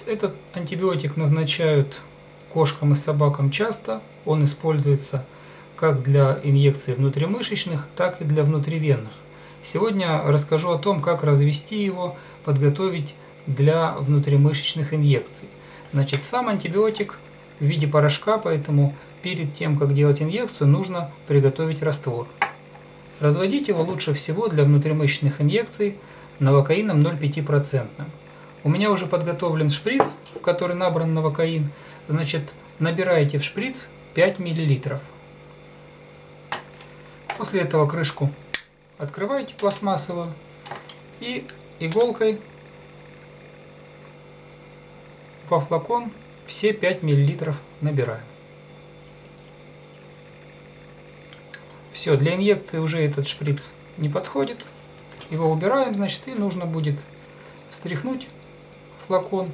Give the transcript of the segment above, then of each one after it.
этот антибиотик назначают кошкам и собакам часто. Он используется как для инъекций внутримышечных, так и для внутривенных. Сегодня расскажу о том, как развести его, подготовить для внутримышечных инъекций. Значит, сам антибиотик в виде порошка, поэтому перед тем, как делать инъекцию, нужно приготовить раствор. Разводить его лучше всего для внутримышечных инъекций новокаином 0,5%. У меня уже подготовлен шприц, в который набран новокаин. Значит, набираете в шприц 5 мл. После этого крышку открываете пластмассовую и иголкой во флакон все 5 мл набираем. Все, для инъекции уже этот шприц не подходит. Его убираем, значит, и нужно будет встряхнуть флакон,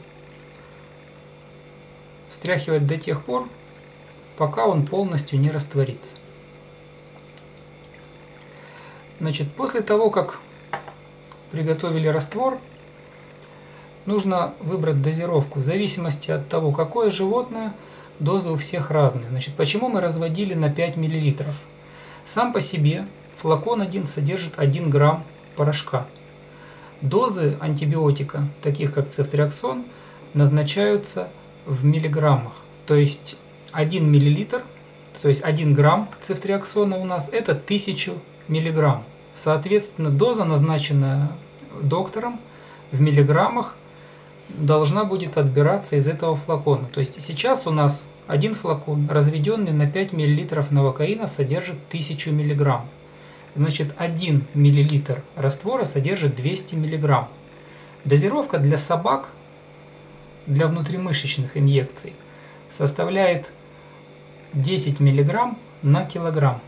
встряхивать до тех пор, пока он полностью не растворится. Значит, после того, как приготовили раствор, нужно выбрать дозировку. В зависимости от того, какое животное, дозы у всех разные. Значит, почему мы разводили на 5 мл? Сам по себе флакон один содержит 1 грамм порошка. Дозы антибиотика, таких как цефтриаксон, назначаются в миллиграммах. То есть 1 миллилитр, то есть 1 грамм цефтриаксона у нас это 1000 миллиграмм. Соответственно, доза, назначенная доктором в миллиграммах, должна будет отбираться из этого флакона. То есть сейчас у нас один флакон, разведенный на 5 мл новокаина, содержит 1000 мг. Значит, 1 мл раствора содержит 200 мг. Дозировка для собак, для внутримышечных инъекций, составляет 10 мг на килограмм.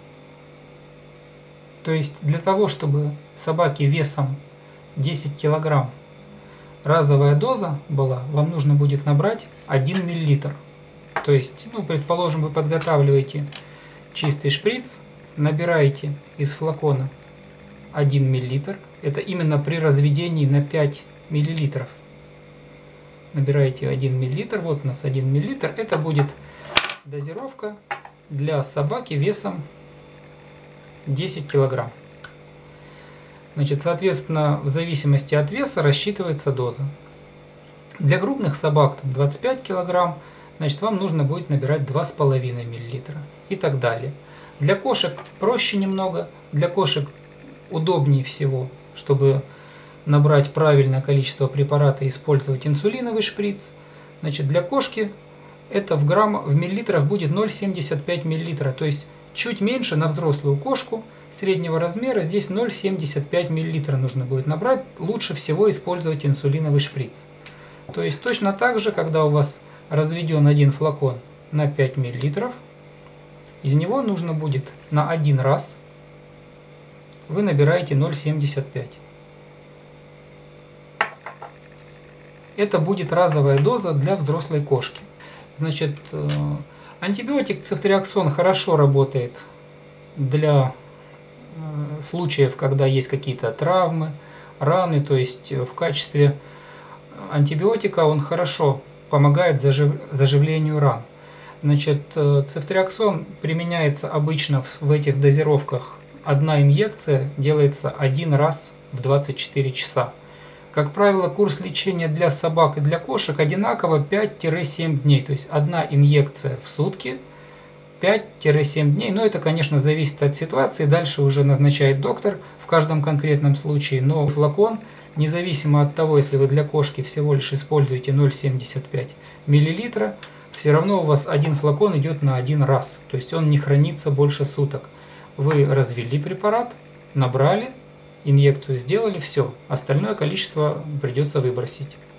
То есть для того, чтобы собаке весом 10 кг разовая доза была, вам нужно будет набрать 1 мл. То есть, предположим, вы подготавливаете чистый шприц, набираете из флакона 1 мл. Это именно при разведении на 5 мл. Набираете 1 мл, вот у нас 1 мл. Это будет дозировка для собаки весом 10 кг. Значит, соответственно, в зависимости от веса рассчитывается доза. Для крупных собак 25 кг, значит, вам нужно будет набирать 2,5 мл и так далее. Для кошек проще немного, для кошек удобнее всего, чтобы набрать правильное количество препарата, использовать инсулиновый шприц. Значит, для кошки это в миллилитрах будет 0,75 мл, то есть чуть меньше на взрослую кошку среднего размера, здесь 0,75 мл нужно будет набрать. Лучше всего использовать инсулиновый шприц. То есть точно так же, когда у вас разведен один флакон на 5 мл, из него нужно будет на один раз вы набираете 0,75. Это будет разовая доза для взрослой кошки. Значит, антибиотик цефтриаксон хорошо работает для случаев, когда есть какие-то травмы, раны, то есть в качестве антибиотика он хорошо помогает заживлению ран. Значит, цефтриаксон применяется обычно в этих дозировках. Одна инъекция делается один раз в 24 часа. Как правило, курс лечения для собак и для кошек одинаково 5-7 дней. То есть одна инъекция в сутки 5-7 дней. Но это, конечно, зависит от ситуации. Дальше уже назначает доктор в каждом конкретном случае. Но флакон, независимо от того, если вы для кошки всего лишь используете 0,75 мл, все равно у вас один флакон идет на один раз. То есть он не хранится больше суток. Вы развели препарат, набрали, инъекцию сделали, все. Остальное количество придется выбросить.